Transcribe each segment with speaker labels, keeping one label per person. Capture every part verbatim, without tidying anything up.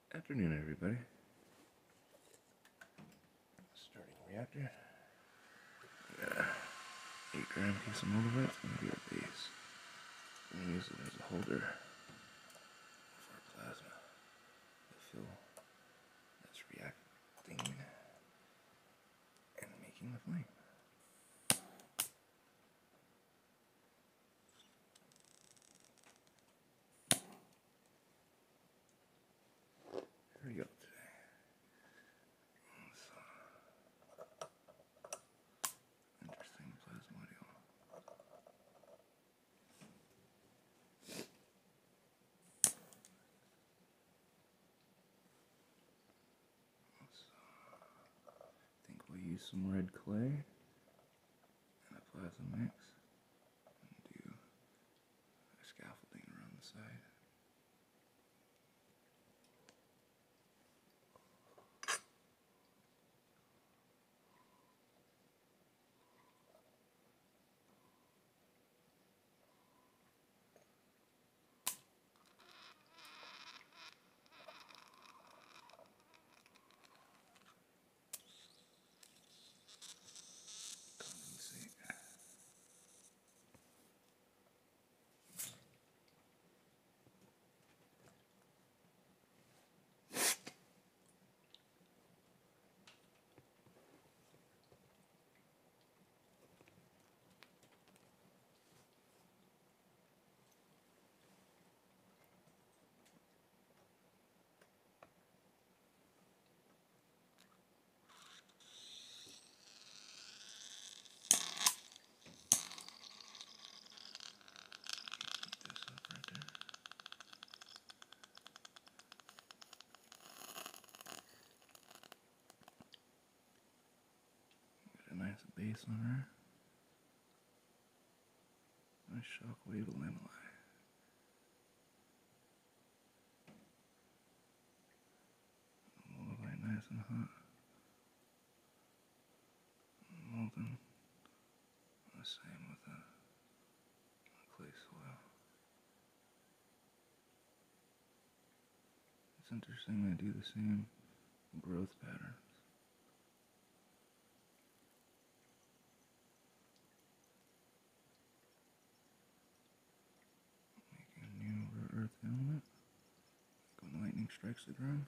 Speaker 1: Afternoon, everybody. Starting reactor. Yeah. eight gram piece of moldavite. It's going to be our base. We're going to use it as a holder for our plasma. The fill that's reacting and making the flame. Here we go today. So, interesting plasmodial. So, I think we'll use some red clay and a plasma mix and do a scaffolding around the side. Nice base on her. Nice shockwave lamellai. Moldavite nice and hot. Molten. The same with the, the clay soil. It's interesting they do the same growth patterns. Making a new rare earth element. When lightning strikes the ground.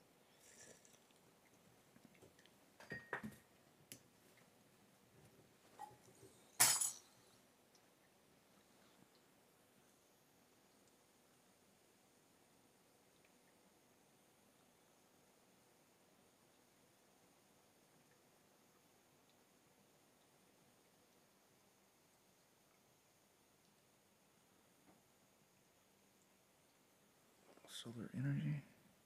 Speaker 1: Solar energy.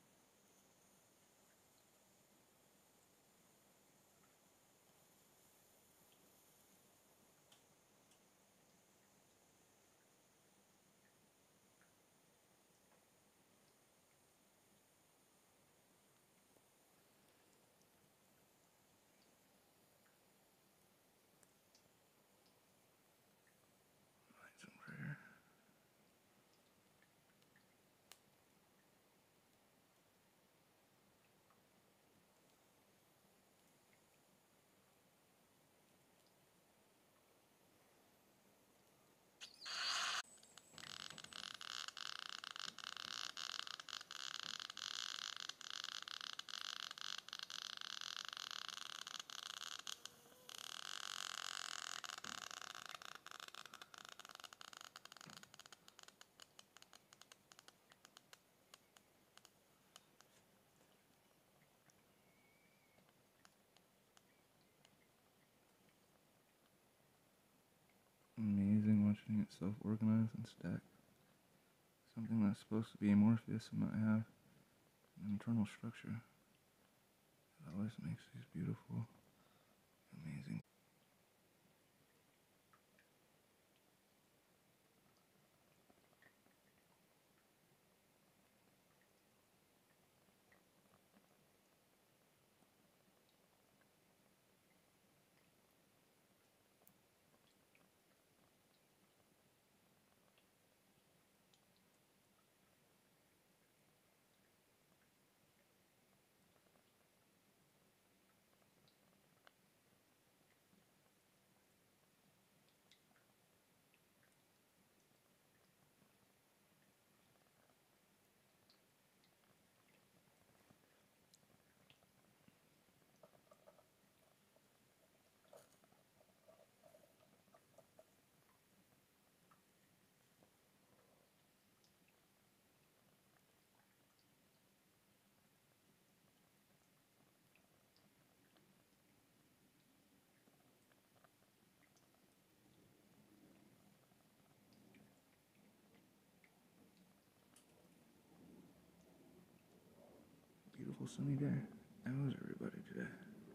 Speaker 1: Lights and prayer. Amazing watching it self-organize and stack. Something that's supposed to be amorphous and not have an internal structure. It always makes these beautiful, amazing. beautiful sunny day. How is everybody today?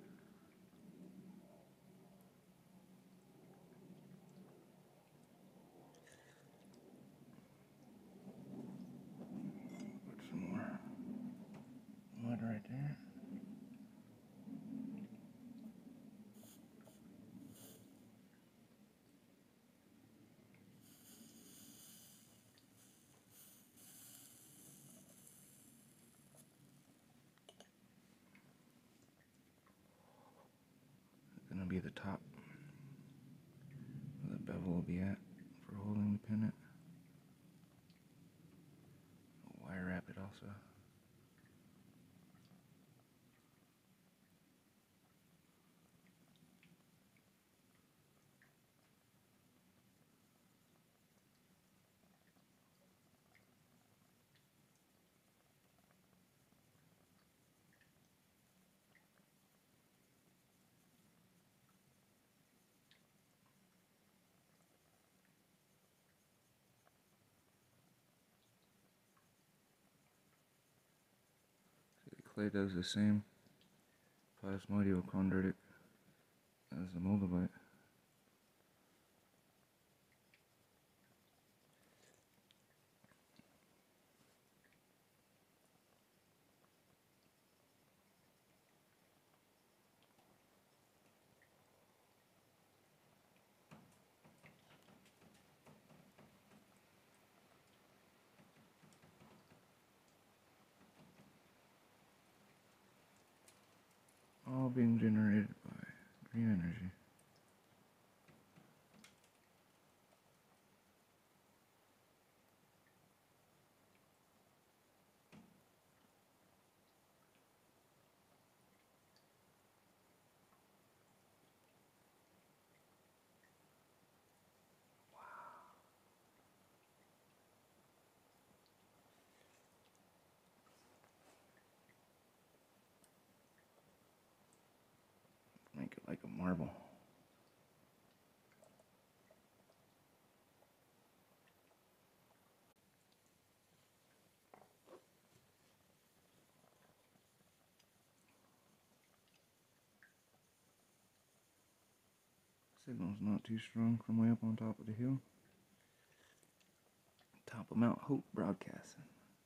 Speaker 1: Put some more mud right there. It's gonna be the top where the bevel will be at for holding the pennant. A wire wrap it also. The clay does the same plasmodial chondritic as the moldavite. All being generated by green energy. Make it like a marble. Signal's not too strong from way up on top of the hill. Top of Mount Hope broadcasting.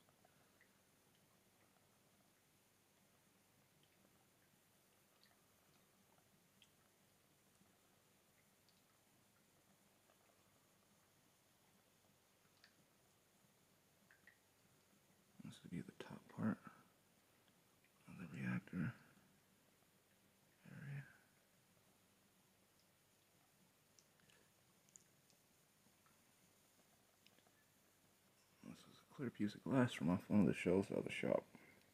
Speaker 1: This would be the top part of the reactor area. This is a clear piece of glass from off one of the shelves out of the shop.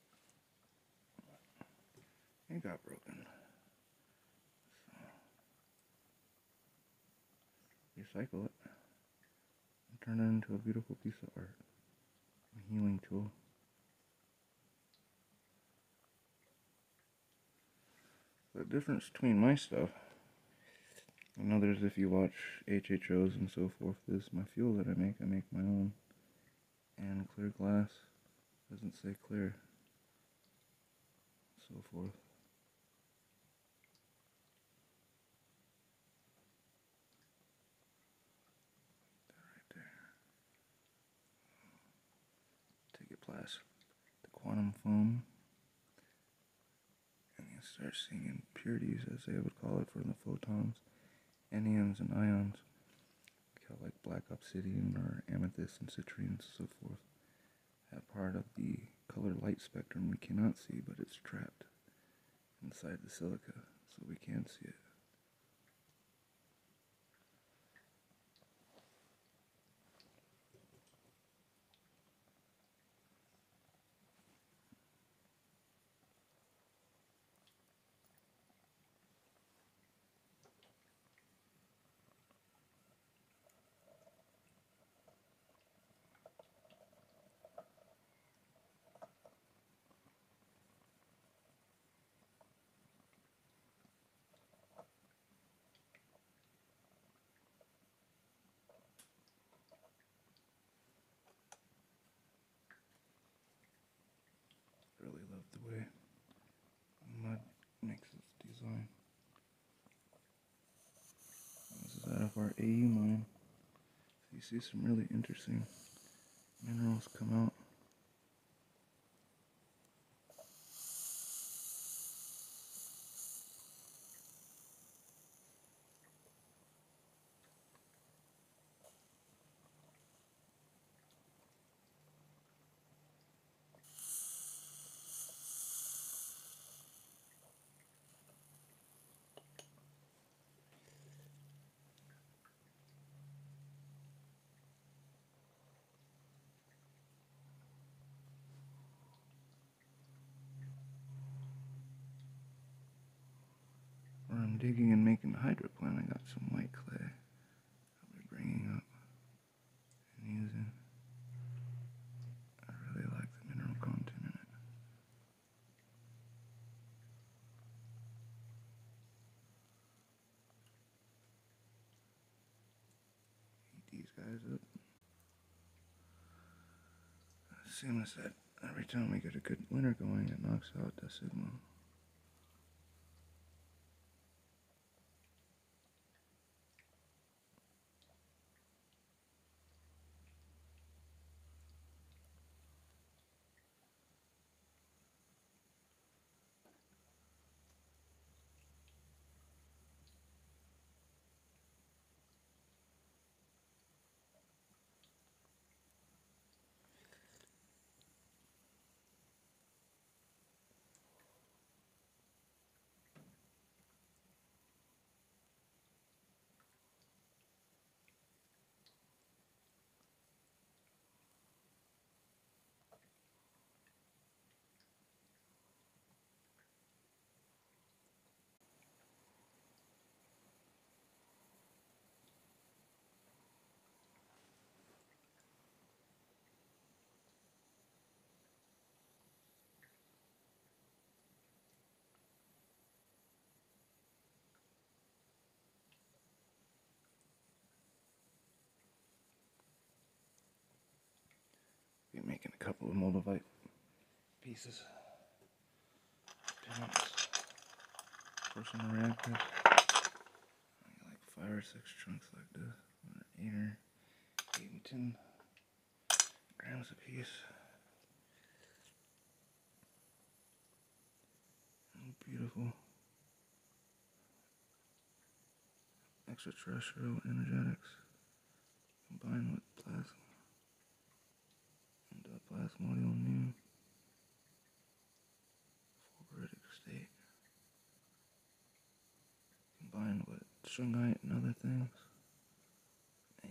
Speaker 1: It got broken. So, recycle it and turn it into a beautiful piece of art. A healing tool. The difference between my stuff and others, if you watch H H Os and so forth, is my fuel that I make. I make my own. And clear glass doesn't say clear. So forth. Right there. Take your plastic, the quantum foam, and you start seeing impurities, as they would call it, for the photons, anions and ions, like black obsidian or amethyst and citrine and so forth. That part of the color light spectrum we cannot see, but it's trapped inside the silica, so we can see it. love the way mud makes its design. This is out of our A U mine. So you see some really interesting minerals come out. Where I'm digging and making a hydroplant, I got some white clay I'll be bringing up and using. I really like the mineral content in it. Heat these guys up. Same as that, every time we get a good winter going, it knocks out the Sigma. Be making a couple of moldavite pieces. Pins for some reactors. I got like five or six chunks like this. Eight or eight and ten grams a piece. Oh, beautiful. Extraterrestrial energetics combined with plasma into a plasmodial new fulguritic state, combined with shungite and other things. Man.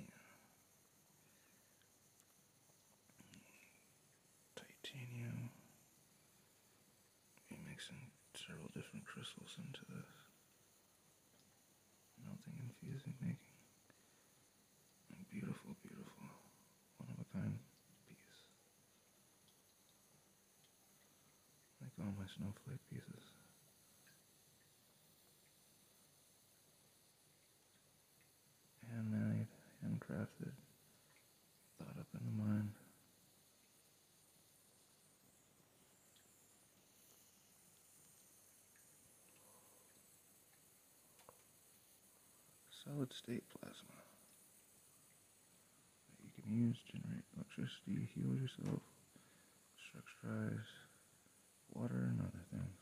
Speaker 1: Titanium. We're mixing several different crystals into this. Melting and fusing, making a beautiful, beautiful, one-of-a-kind piece. Like all my snowflake pieces. Handmade, handcrafted, thought up in the mind. Solid state plasma that you can use to generate electricity, heal yourself, structurize water and other things.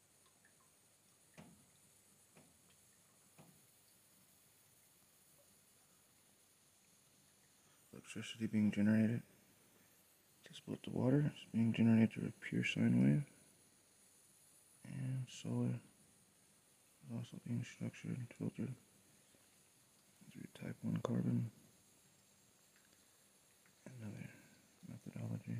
Speaker 1: Electricity being generated to split the water is being generated through a pure sine wave, and solar is also being structured and filtered through type one carbon and other methodologies.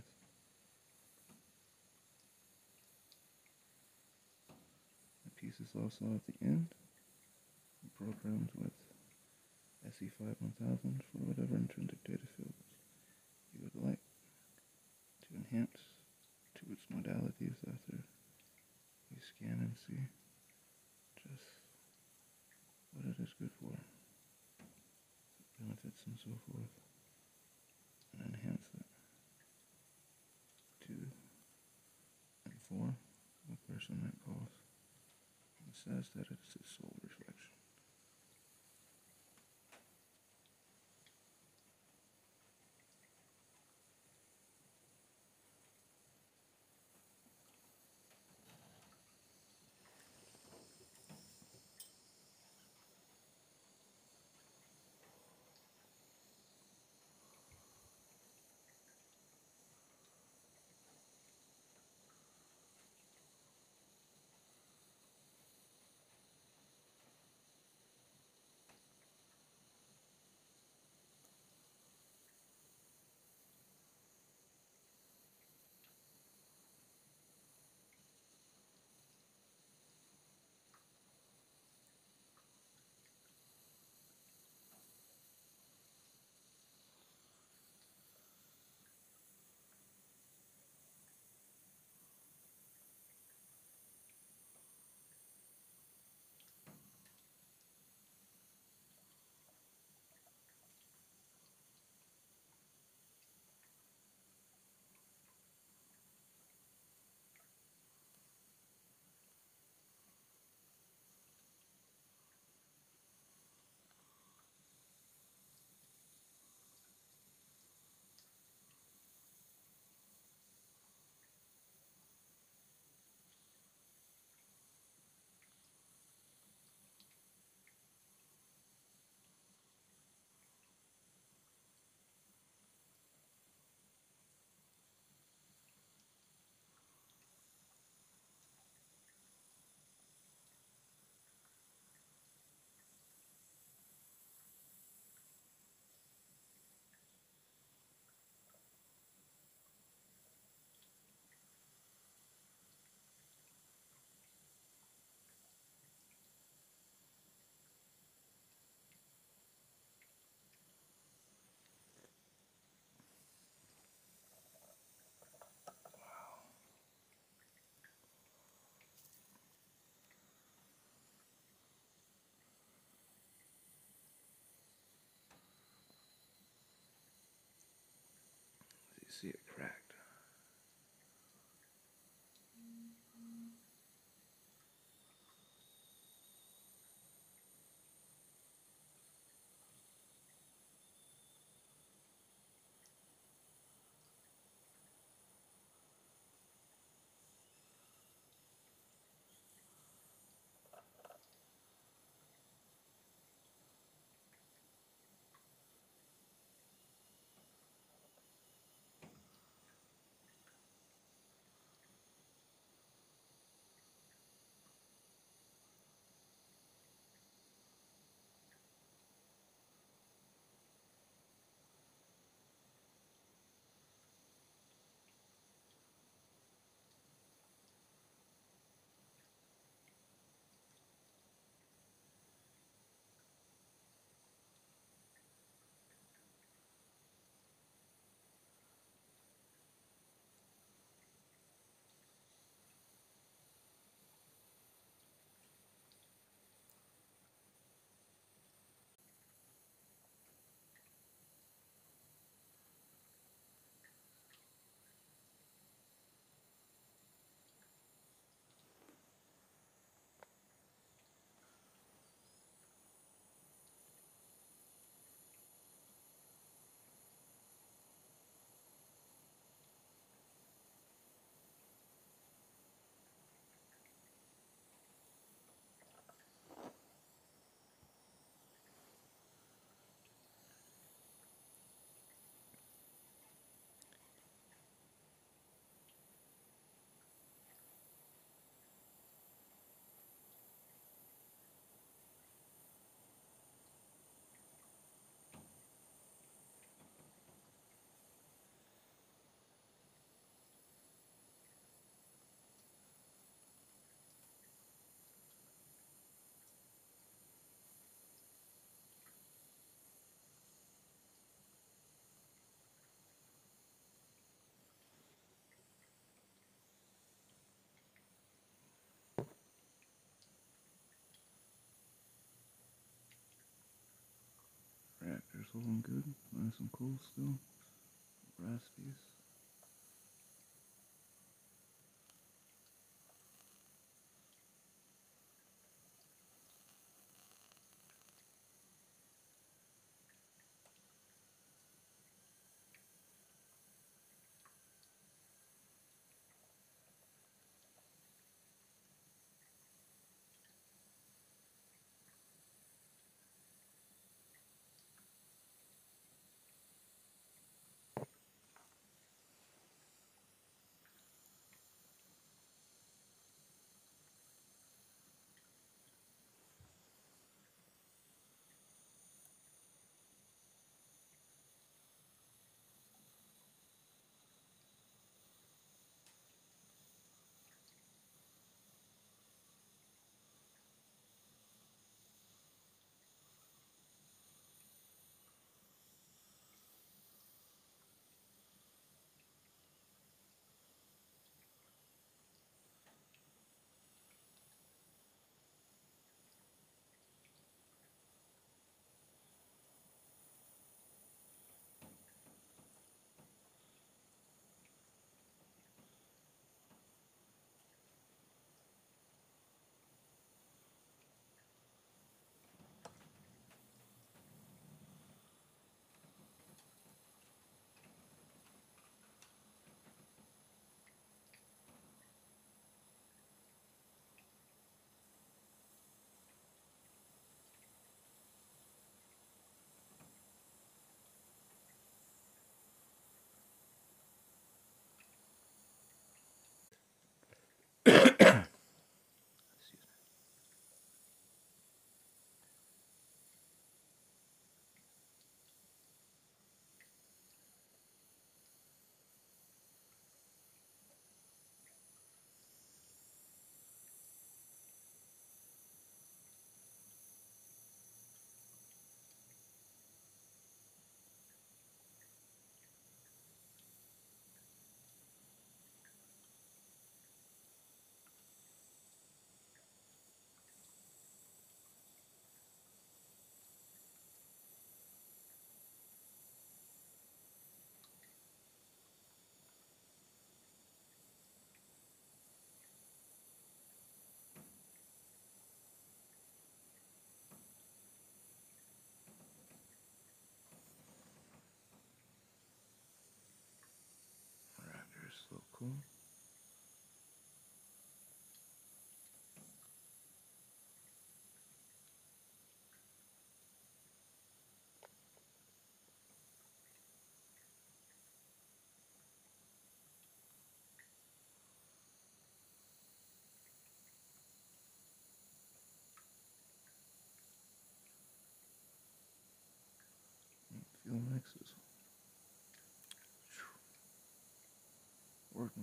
Speaker 1: The piece is also at the end programmed with S E five one thousand for whatever intrinsic data fields you would like to enhance to its modalities after you scan and see just what it is good for, benefits and so forth, and enhance it to inform says that it's his soul reflection. You see it cracked. Reactor's holding good. Nice and cool still. Brass piece.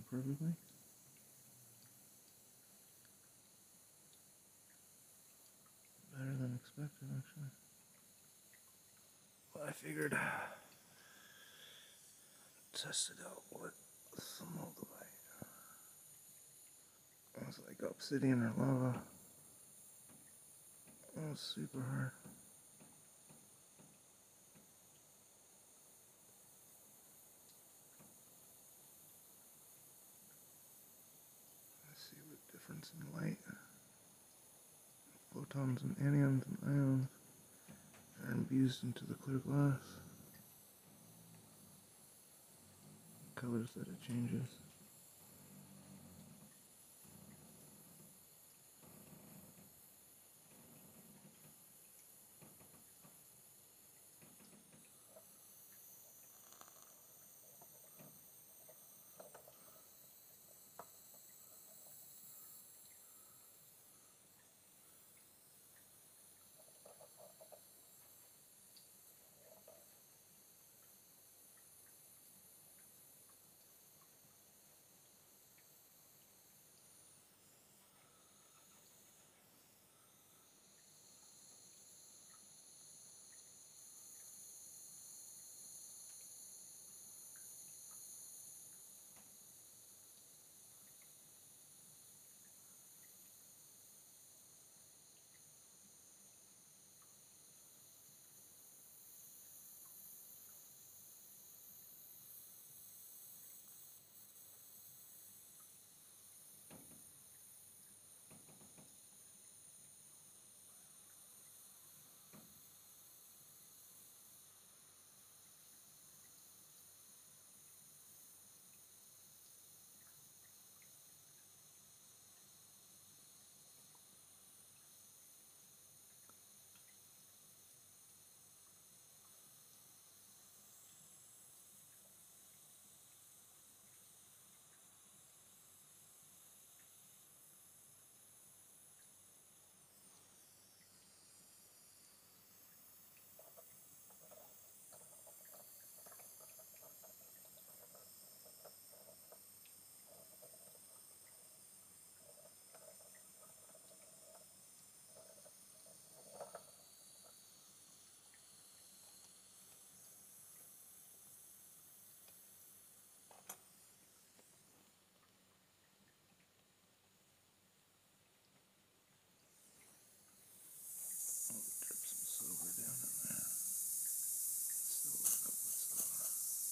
Speaker 1: out perfectly. Better than expected, actually. Well, I figured test it out with some moldavite. It was like obsidian or lava. It was super hard. Let's see what difference in light. Photons and anions and ions are infused into the clear glass. Colors that it changes. Drip some silver down in there. Still load up with silver.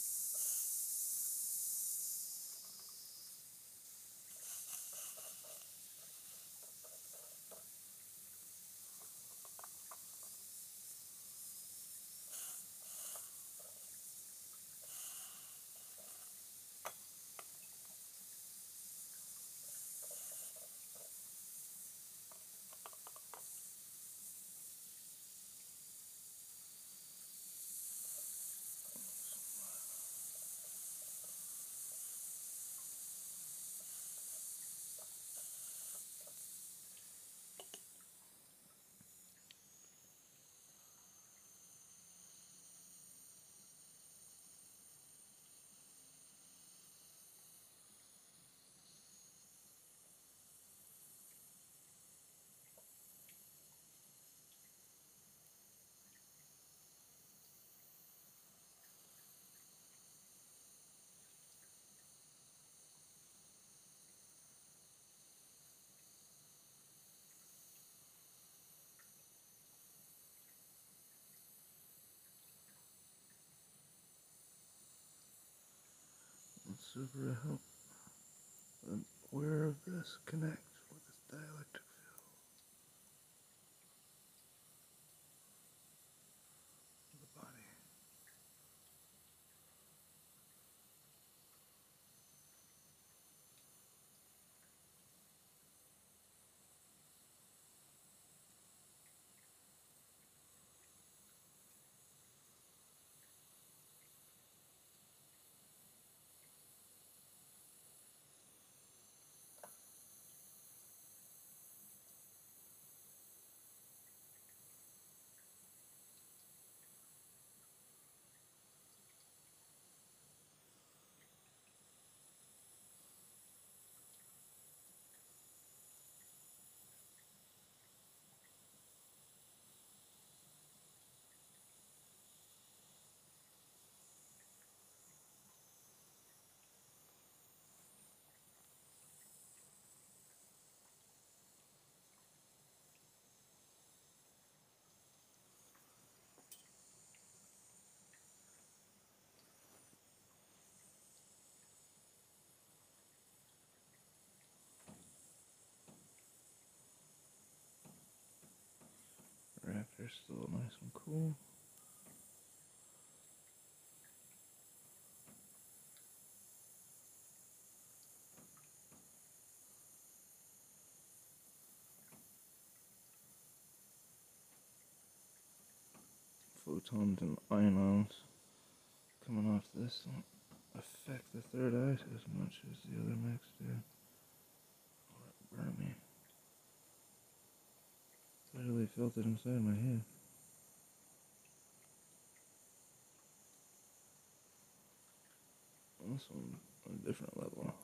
Speaker 1: Let's super help the wearer of this connect with its dielectric field of the body. still nice and cool. Photons and ions coming off this don't affect the third eye as much as the other mix did. Or it burned me. Literally felt it inside my head. This one on a different level.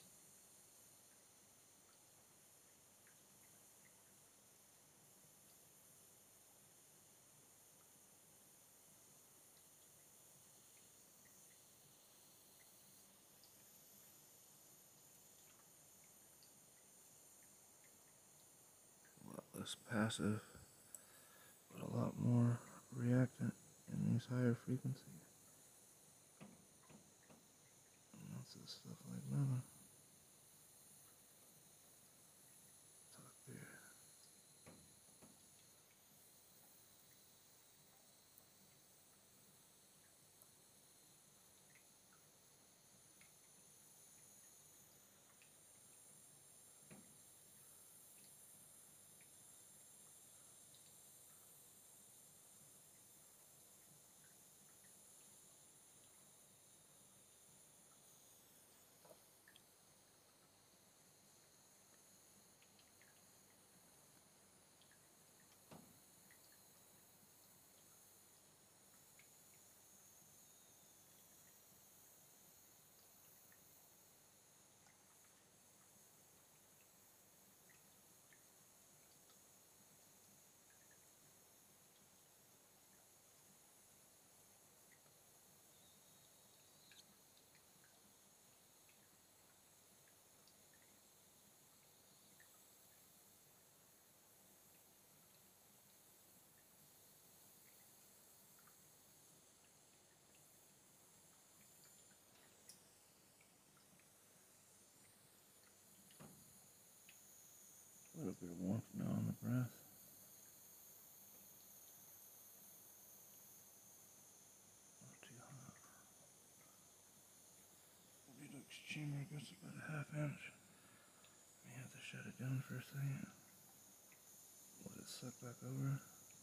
Speaker 1: A lot less passive, but a lot more reactant in these higher frequencies. And that's the stuff like Mama. Talk there. A little bit of warmth now on the breath. Not too hot. Redox chamber goes about a half inch. May have to shut it down for a second. Let it suck back over.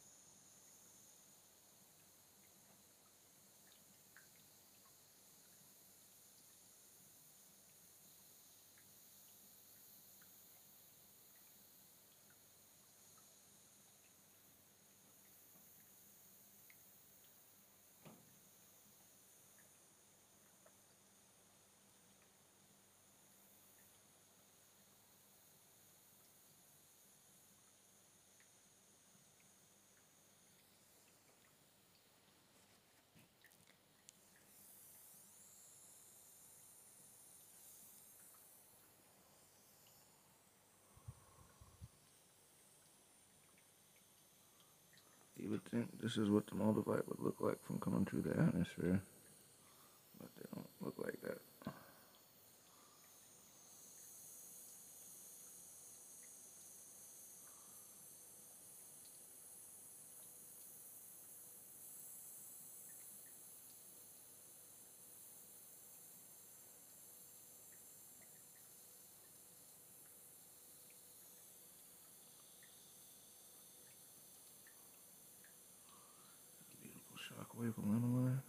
Speaker 1: You would think this is what the Moldavite would look like from coming through the atmosphere, but they don't look like that. Beautiful shockwave alanine.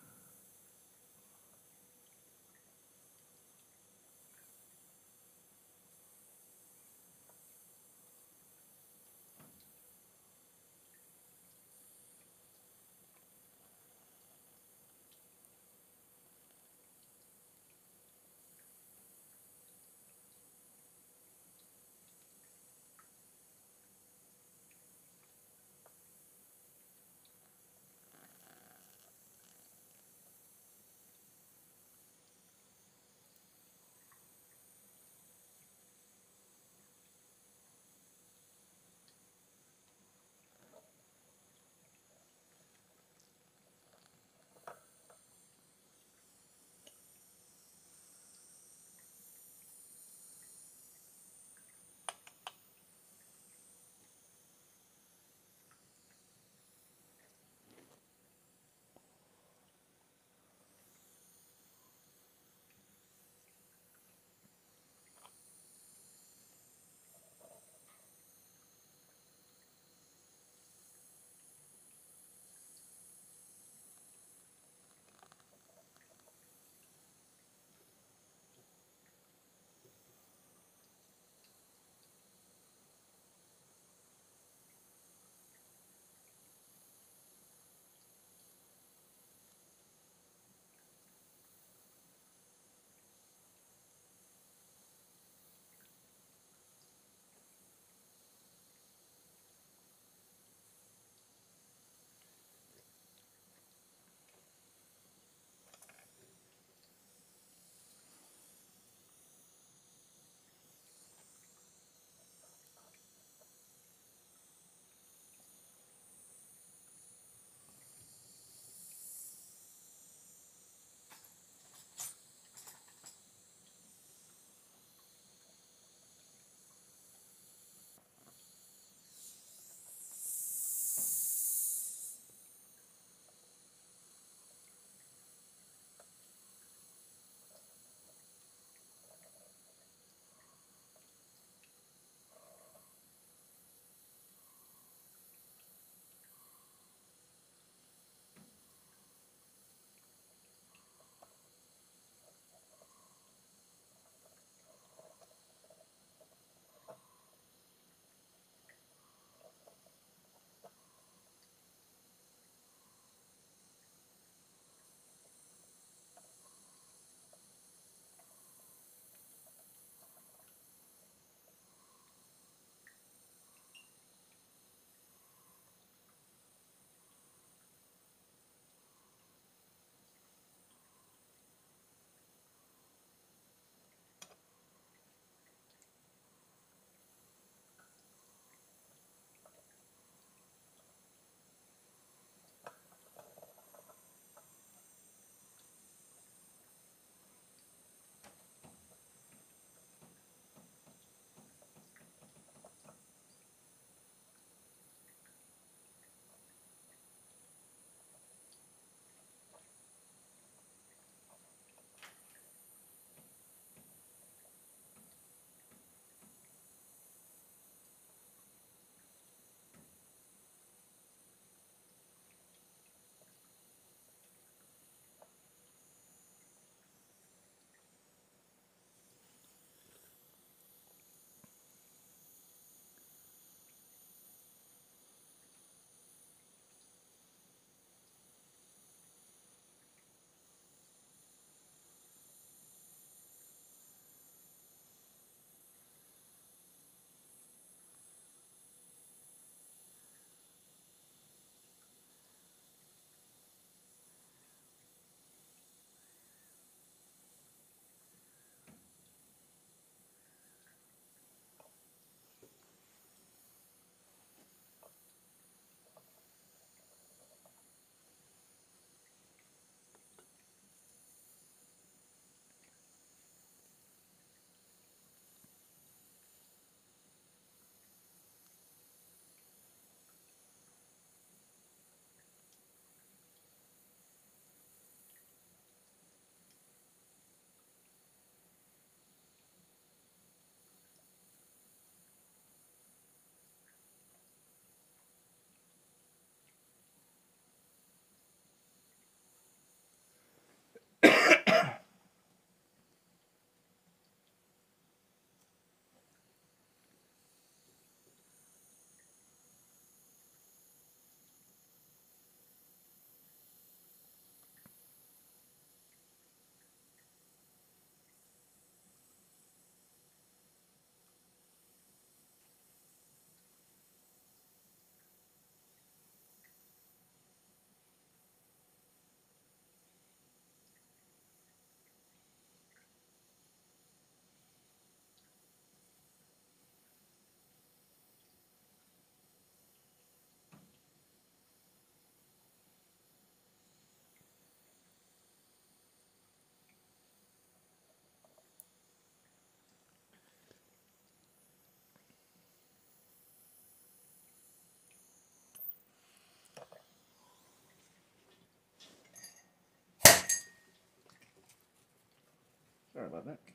Speaker 1: Sorry about that.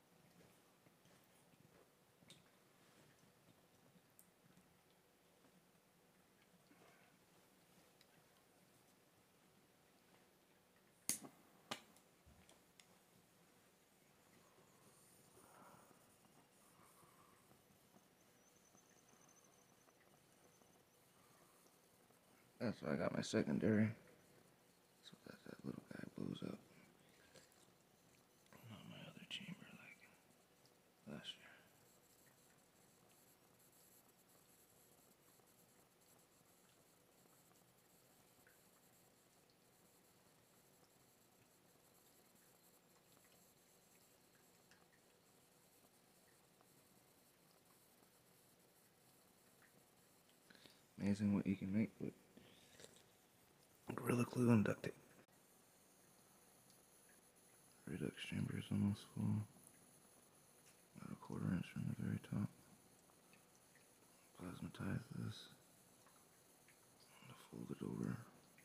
Speaker 1: That's why I got my secondary. So that that little guy blows up. Not my other chamber like last year. Amazing what you can make with Gorilla Glue and duct tape. Redux chamber is almost full. Got a quarter inch from the very top. Plasmatize this. Fold it over.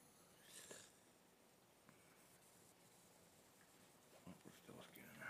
Speaker 1: Oh, we're still scanning.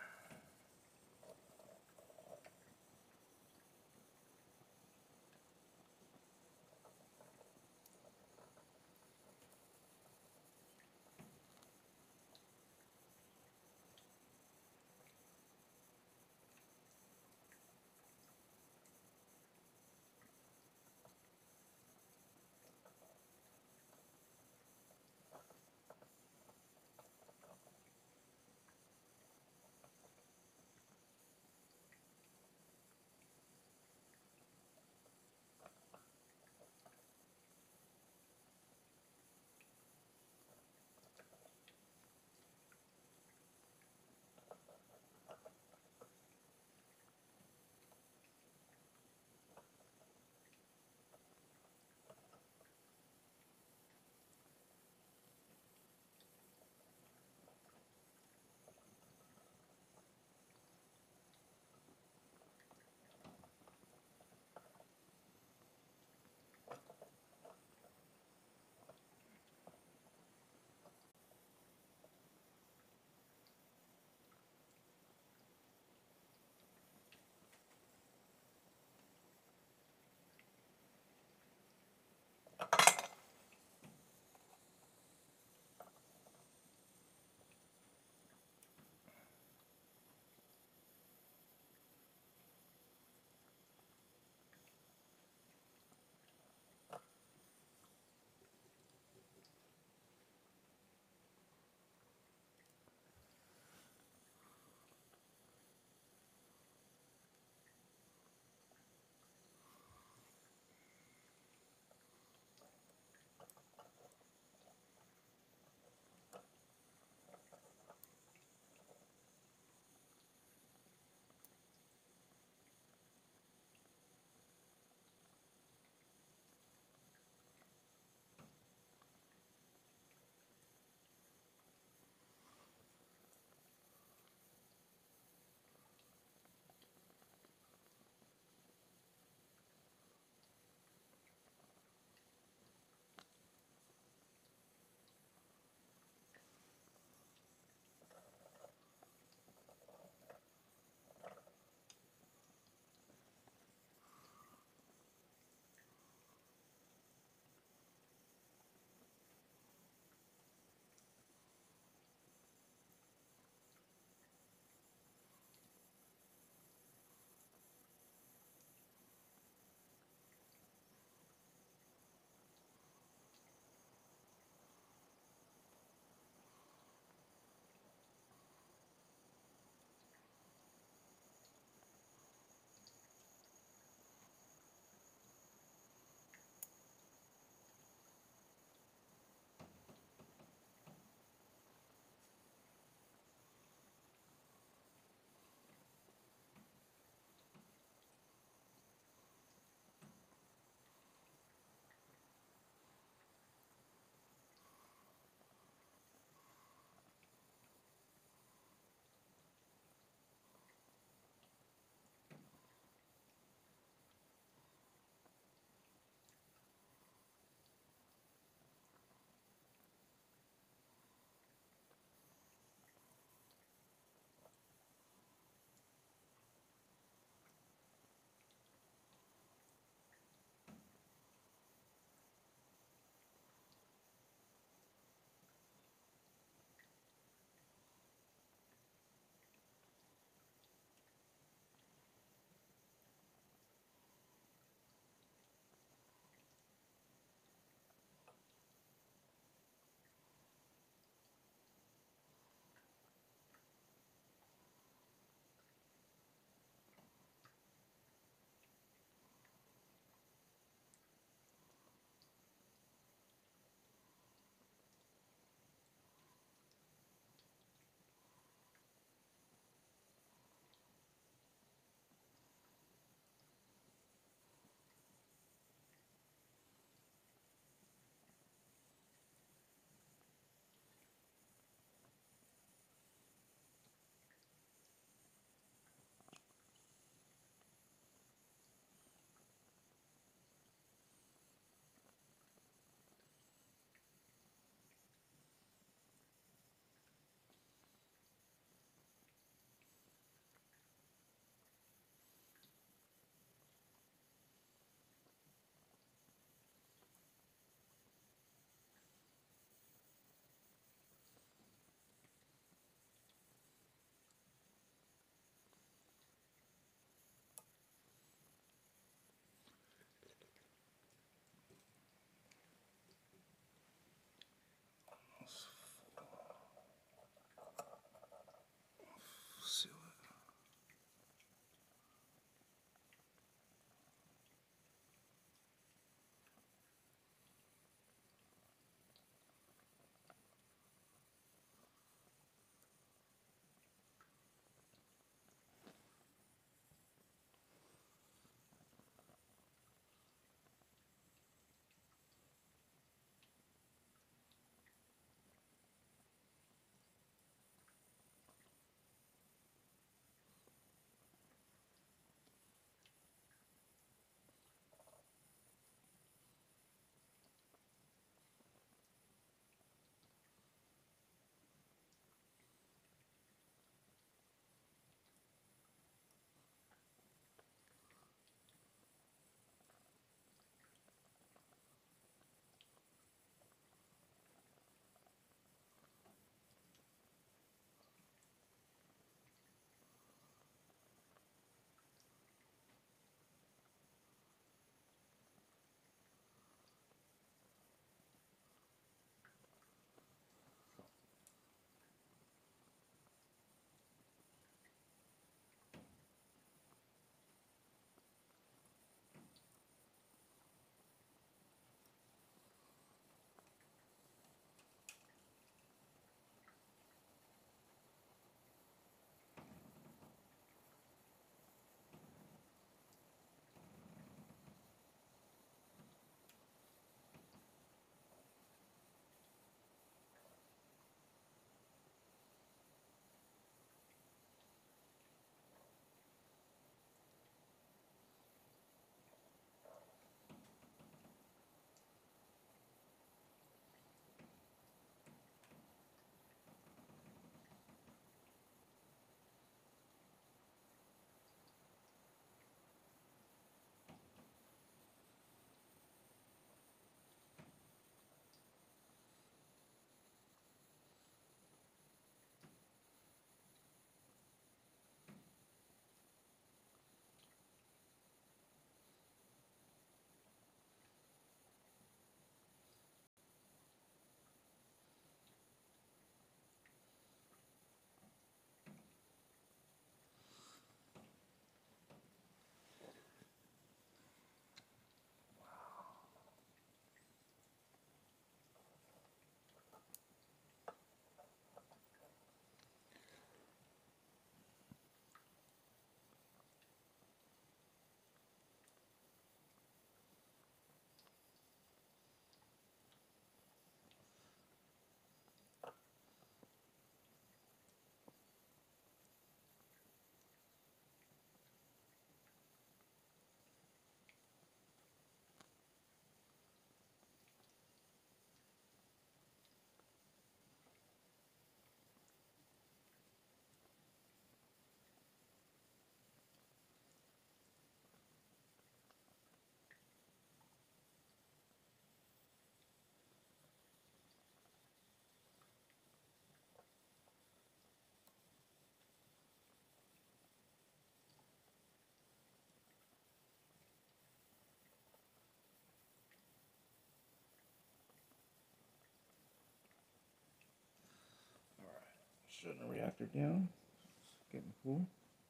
Speaker 1: shutting the reactor down. It's getting cool.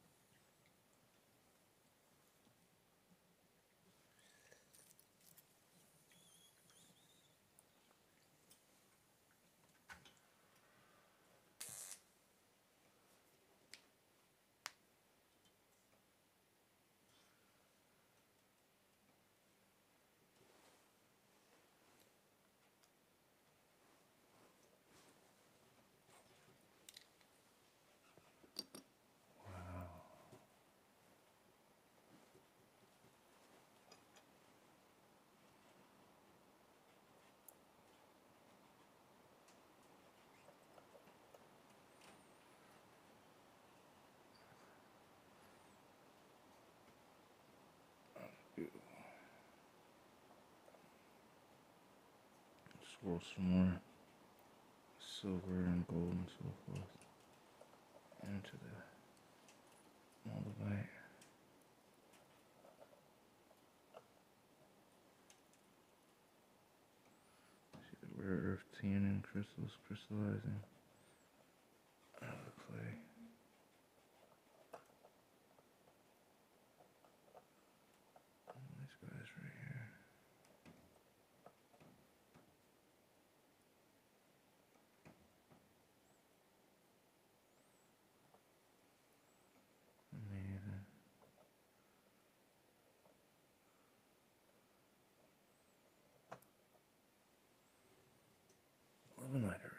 Speaker 1: Swirl some more silver and gold and so forth into the moldavite. See the rare earth tannin crystals crystallizing out of the clay. These guys right here. Amazing. Lemonite